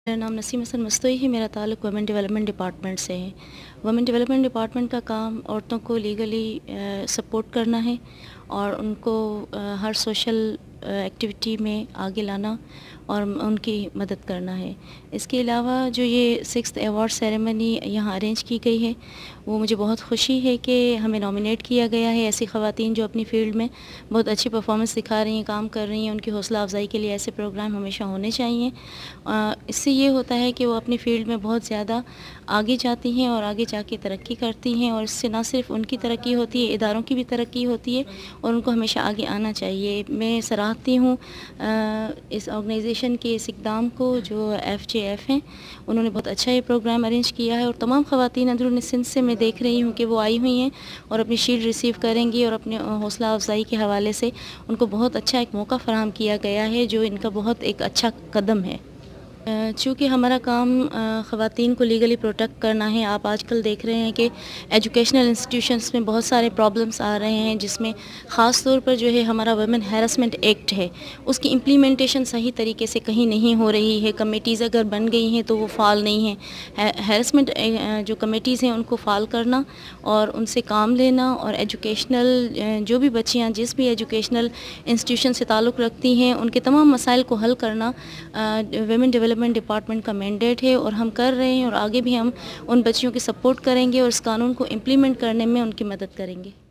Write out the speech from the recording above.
میرا نام نسیم حسن مستوئی ہے. میرا تعلق ویمن ڈیولپمنٹ ڈپارٹمنٹ سے ہے. ویمن ڈیولپمنٹ ڈپارٹمنٹ کا کام عورتوں کو لیگلی سپورٹ کرنا ہے اور ان کو ہر سوشل ایکٹیویٹی میں آگے لانا اور ان کی مدد کرنا ہے. اس کے علاوہ جو یہ 6th ایوارڈ سیریمنی یہاں ارینج کی گئی ہے وہ مجھے بہت خوشی ہے کہ ہمیں نامینیٹ کیا گیا ہے. ایسی خواتین جو اپنی فیلڈ میں بہت اچھی پرفارمنس دکھا رہی ہیں، کام کر رہی ہیں، ان کی حوصلہ افزائی کے لیے ایسے پروگرام ہمیشہ ہونے چاہیے. اس سے یہ ہوتا ہے کہ وہ اپنی فیلڈ میں بہت زیادہ آگے جاتی ہیں اور آگے جا کے ترقی کرتی ہیں، اور اس سے نہ صرف ان کی ترقی ہوتی ہے، اداروں کی بھی ترقی ہوتی ہے اور ان کو ہمیشہ آگے آنا چاہیے. میں سراہتی ہوں اس آرگنائزیشن کے اس اقدام کو جو FJF ہیں. انہوں نے بہت اچھا یہ پروگرام ارینج کیا ہے اور تمام خواتین اندرون سندھ سے میں دیکھ رہی ہوں کہ وہ آئی ہوئی ہیں اور اپنی شیلڈ ریسیو کریں گی، اور اپنے حوصلہ افزائی کے حوالے سے ان کو بہت اچھا ایک موقع فراہم کیا گیا ہے جو ان کا بہت ایک اچھا قدم ہے. چونکہ ہمارا کام خواتین کو لیگلی پروٹیکٹ کرنا ہے. آپ آج کل دیکھ رہے ہیں کہ ایجوکیشنل انسٹیٹیوشنس میں بہت سارے پرابلمس آ رہے ہیں، جس میں خاص طور پر جو ہے ہمارا ویمن ہیراسمنٹ ایکٹ ہے، اس کی امپلیمنٹیشن صحیح طریقے سے کہیں نہیں ہو رہی ہے. کمیٹیز اگر بن گئی ہیں تو وہ فعال نہیں ہیں. ہیراسمنٹ جو کمیٹیز ہیں ان کو فعال کرنا اور ان سے کام لینا، اور ایجوکیشنل جو بھی بچیاں جس بھی ایجوکیشنل انسٹیٹیوشن سے تعلق رکھتی ہیں ان کے تمام مسائل کو حل کرنا ویمن ڈیولپمنٹ ڈپارٹمنٹ کا مینڈیٹ ہے، اور ہم کر رہے ہیں اور آگے بھی ہم ان بچیوں کی سپورٹ کریں گے اور اس قانون کو امپلیمنٹ کرنے میں ان کی مدد کریں گے.